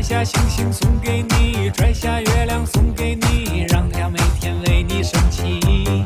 下星星送给你，拽下月亮送给你，让它每天为你升起。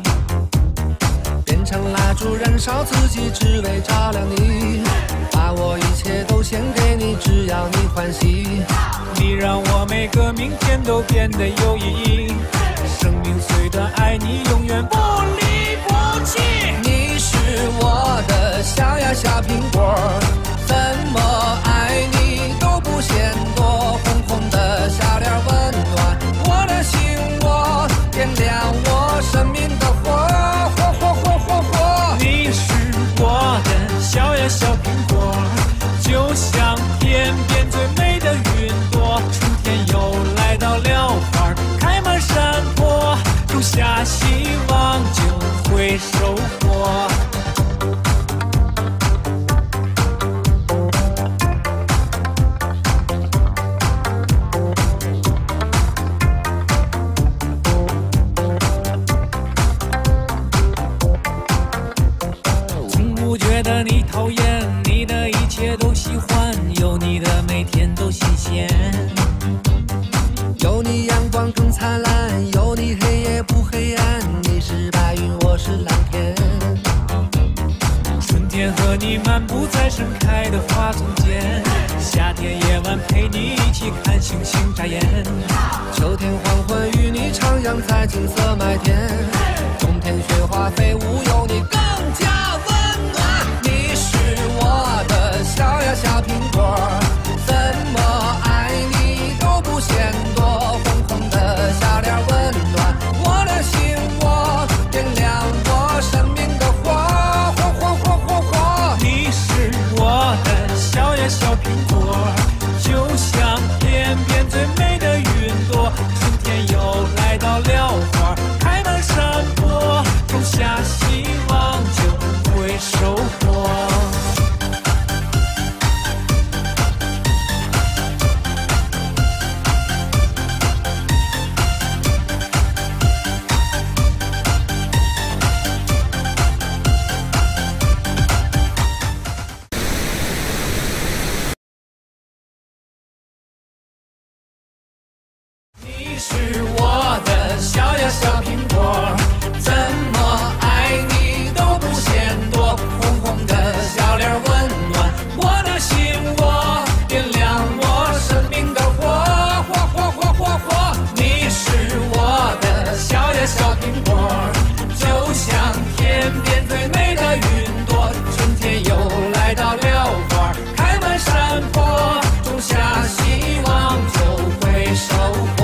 变成蜡烛燃烧自己，只为照亮你。把我一切都献给你，只要你欢喜。 你让我每个明天都变得有意义。生命虽短，爱你永远不离不弃。 你是我的小呀小苹果，怎么爱你都不嫌多。红红的小脸温暖我的心窝，点亮我生命的火，火火火火火。 你是我的小呀小苹果，就像天边最美的云朵。春天又来到了，花开满山坡，种下希望就会收获。从不觉得你讨厌，你的一切都喜欢，有你的每天都新鲜。 有你阳光更灿烂，有你黑夜不黑暗。你是白云，我是蓝天。 春天和你漫步在盛开的花丛间，夏天夜晚陪你一起看星星眨眼。 秋天黄昏与你徜徉在金色麦田，冬天雪花飞舞，有你更加温暖。你是我的小呀小苹果，怎么爱你都不嫌多。红红的小脸温暖我的心窝，点亮我生命的火，火火火火火。 你是我的小呀小苹果，就像天边最美的云朵。春天又来到了，花开满山坡，种下希望就会收获。你是我的小呀小苹果，怎么爱你都不嫌多。红红的小脸温暖我的心窝，点亮我生命的火，火火火火火。你是我的小呀小苹果，就像天边最美的云朵。春天又来到了，花开满山坡，种下希望就会收获。